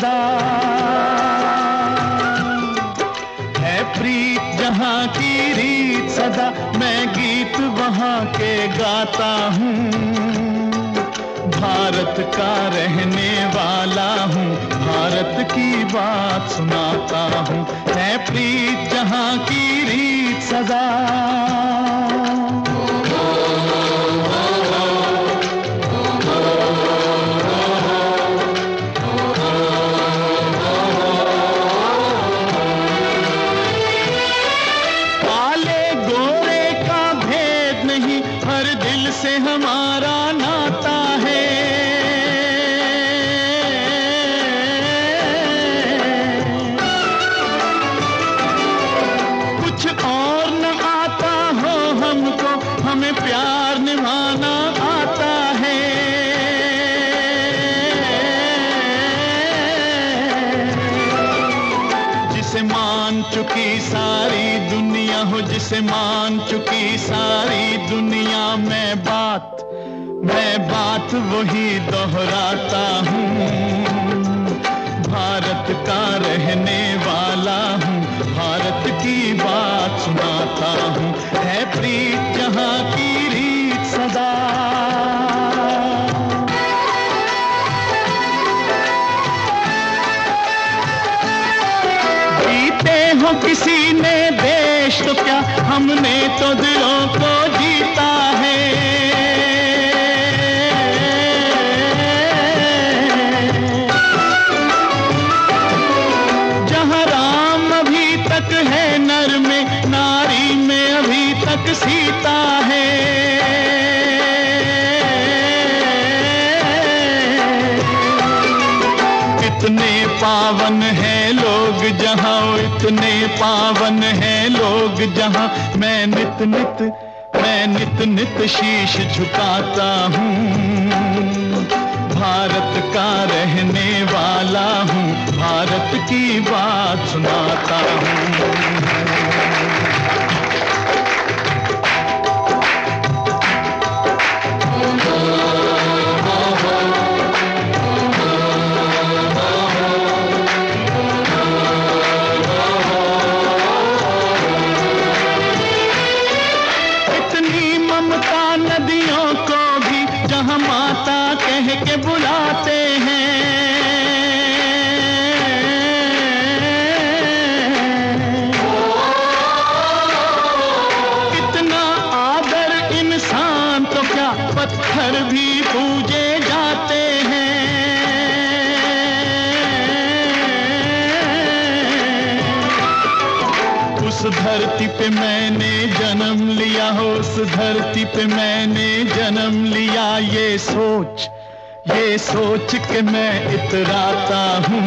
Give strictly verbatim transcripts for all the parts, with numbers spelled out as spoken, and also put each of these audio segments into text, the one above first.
सदा। है प्रीत जहाँ की रीत सदा, मैं गीत वहाँ के गाता हूँ। भारत का रहने वाला हूँ, भारत की बात सुनाता हूँ। है प्रीत जहाँ की रीत सदा। काले गोरे का भेद नहीं, हर दिल से हमारा नाता है। कुछ और न आता हो हमको, हमें प्यार निभाना आता है। जिसे मान चुकी सारी दुनिया हो, जिसे मान चुकी सारी दुनिया, मैं बात मैं बात वही दोहराता हूँ। भारत का रहने वाला हूँ, भारत की बात सुनाता हूँ। है प्रीत जहाँ की रीत सदा। जीते हो किसी ने देश तो क्या, हमने तो दिलों को जीता है। जहाँ राम अभी तक है नर में, नारी में अभी तक सीता है। इतने पावन हैं लोग जहाँ, इतने पावन हैं लोग जहाँ, मैं नित नित मैं नित नित शीश झुकाता हूँ। भारत का रहने वाला हूँ, भारत की बात सुनाता हूँ। नदियों को भी जहाँ माता कह के बुलाते हैं। कितना आदर इंसान तो क्या, पत्थर भी पूजे जाते हैं। उस धरती पे मैंने जन्म लिया हो, उस धरती पे मैंने जन्म लिया, ये सोच ये सोच के मैं इतराता हूँ।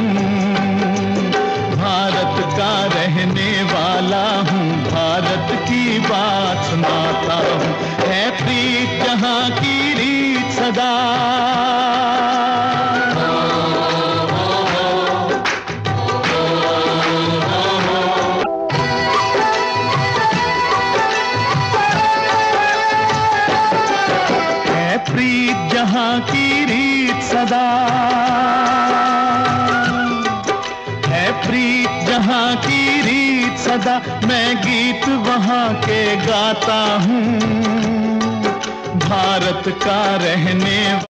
भारत का रहने वाला हूँ, भारत की बात सुनाता हूँ। है प्रीत जहाँ की रीत सदा। प्रीत जहाँ की रीत सदा। है प्रीत जहाँ की रीत सदा, मैं गीत वहाँ के गाता हूँ। भारत का रहने